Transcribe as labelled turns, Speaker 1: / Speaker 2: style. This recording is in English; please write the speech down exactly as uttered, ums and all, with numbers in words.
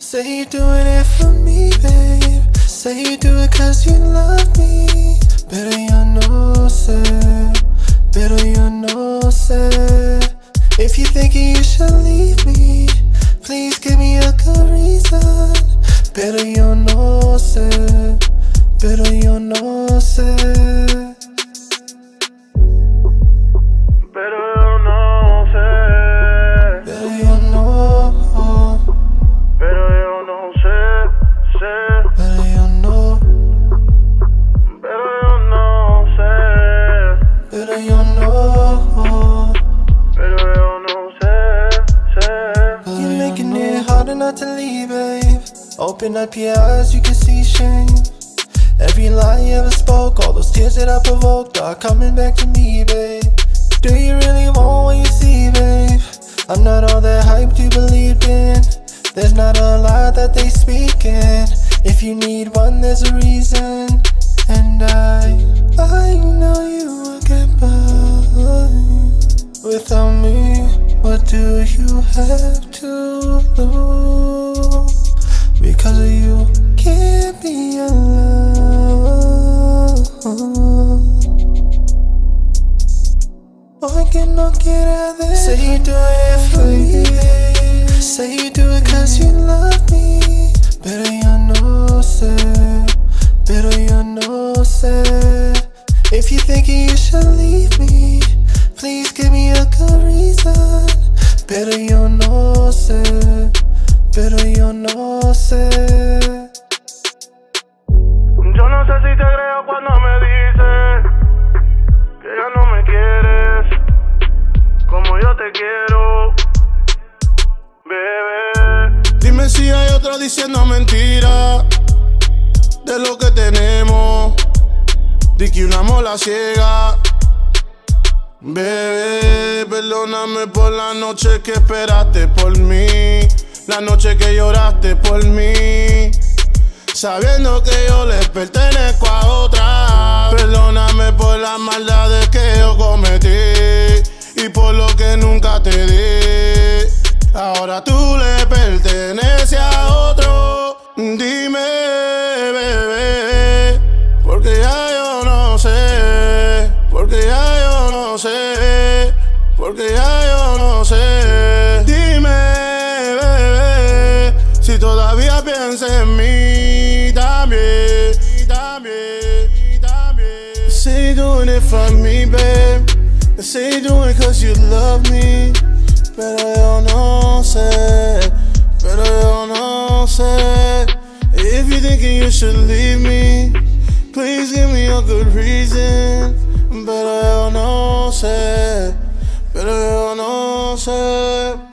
Speaker 1: Say you're doing it for me, babe. Say you do it cause you love me. Better you know, sir. Better you know, sir. If you're thinking you should leave me, please give me a good reason. Better you know, sir. Better you know, sir.
Speaker 2: Better you know, sir.
Speaker 1: Better you know.
Speaker 2: Better you know, sir, sir.
Speaker 1: Better you know.
Speaker 2: Better you know, sir.
Speaker 1: Better you know.
Speaker 2: Better you know, sir, sir.
Speaker 1: You're making it harder not to leave, babe. Open up your eyes, you can see shame. Every lie you ever spoke, all those tears that I provoked are coming back to me, babe. Do you really want what you see, babe? I'm not all that hyped you believed in. There's not a lie that they speaking. If you need one, there's a reason. And I, I know you will get by. Without me, what do you have to lose? Because of you, can't be alone. Boy, can not get out of there. Say you do it for me. Say you do it cause you love me. Better you know, sir. Better you know, sir. If you're thinking you should leave me, please give me a good reason. Better you know, sir. Better you know, sir.
Speaker 2: Yo no sé si te creo cuando me dices que ya no me quieres como yo te quiero, bebé.
Speaker 3: Dime si hay otro diciendo mentiras de lo que tenemos. Di que una mola ciega. Bebé, perdóname por la noche que esperaste por mí, la noche que lloraste por mí, sabiendo que yo les pertenezco a otra. Perdóname por las maldades que yo cometí y por lo que nunca te di. Ahora tú le perteneces a otro. Dime, bebé, porque ya yo no sé, porque ya yo no sé, porque ya yo no sé. Dime, bebé, si todavía piensas en mí también, también, también. Say you doing it for me, babe. Say you doing it cause you love me. Pero yo no sé, pero yo no sé. If you're thinking you should leave me, please give me a good reason. Pero yo no sé, pero yo no sé.